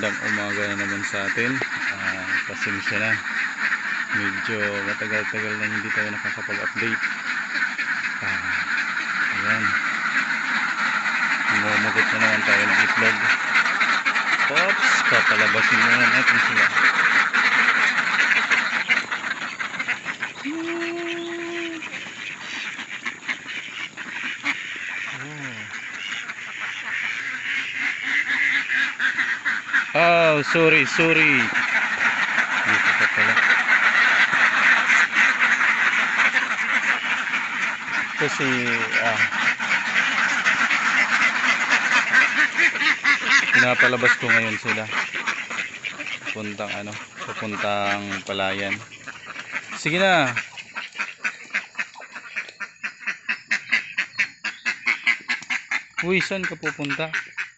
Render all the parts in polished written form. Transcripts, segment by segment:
magandang umaga na naman sa atin. Pasensya na, medyo matagal-tagal na hindi tayo nakakapag-update. Ayan, mumukot na naman tayo ng itlog. Oops, papalabasin muna natin sila. Oh, sorry. Dito pa pala. Kasi, pinapalabas ko ngayon sila. Papuntang palayan. Sige na. Uy, saan ka pupunta?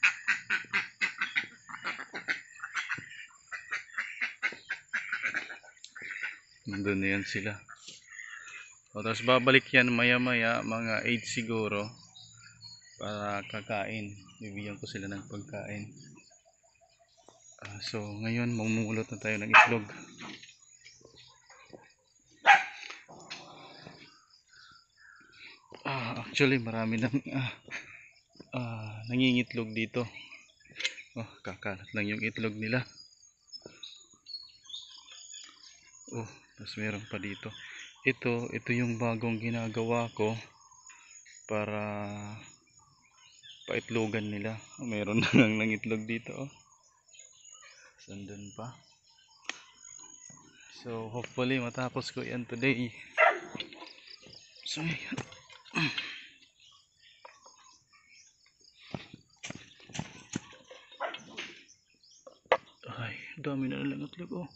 Nandun na yan sila. O, tapos babalik yan maya maya, mga 8 siguro, para kakain. Bibigyan ko sila ng pagkain. So ngayon mamumulot na tayo ng itlog. Actually marami nang nangingitlog dito. Kakalat lang yung itlog nila. Tapos meron pa dito. Ito yung bagong ginagawa ko para paitlogan nila. Meron na lang nangitlog dito. Sandun pa. So hopefully matapos ko yan today. So ay, dami na lang itlog.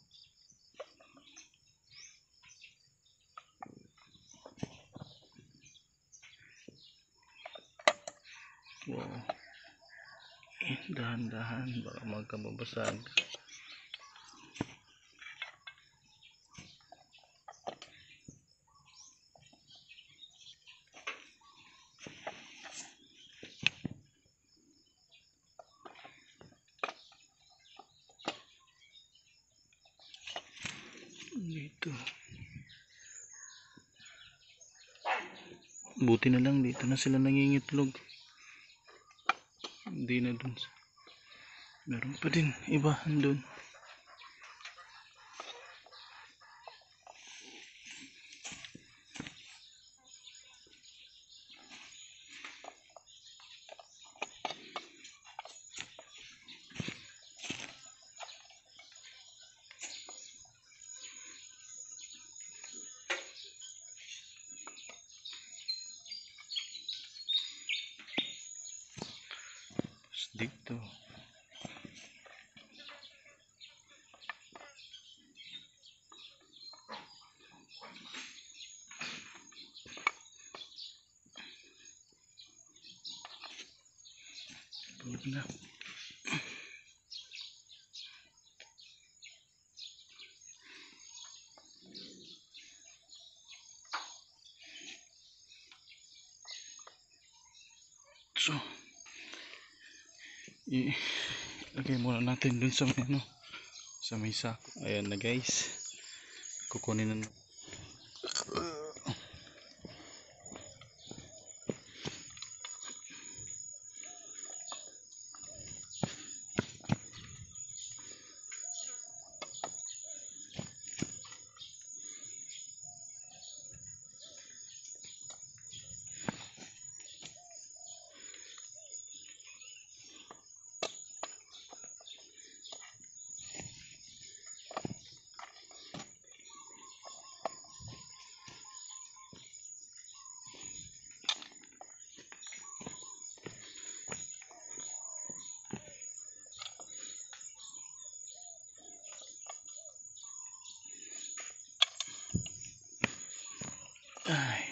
Wow, dahan-dahan baka magkababasag. Dito, buti na lang dito na sila nangingitlog. Hindi na dun. Meron pa din iba dun. Dito na. So ilagay muna natin dun sa may sako. Ayan na guys, kukunin na. Ay,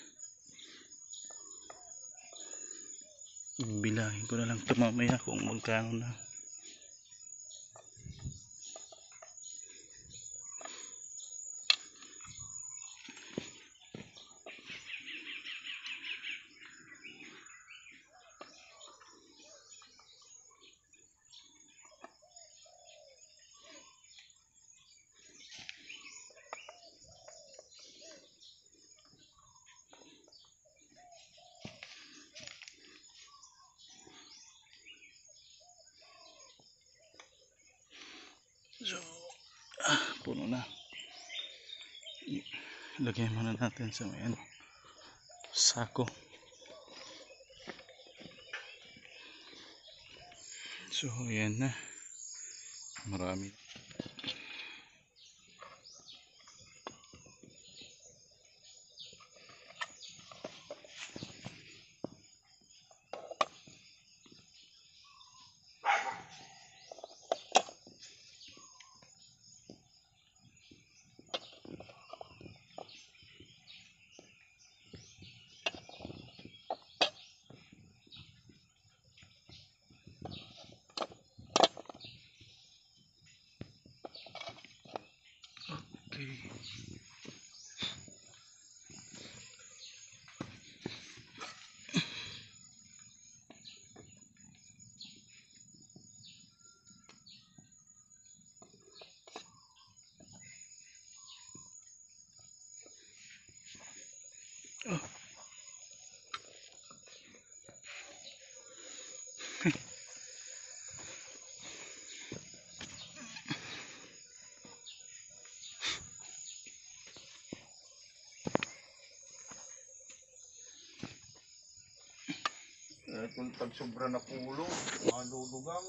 bilangin ko na lang ito mamaya kung magkano na. Lagyan muna natin sa may ano, sako. So ayan na, marami. Okay. Oh. Kung pag sobra na pulo, madudugang.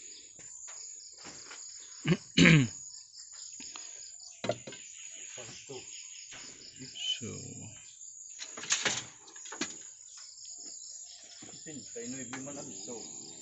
Pasto. So Sin, kay Noy Biman ang ito.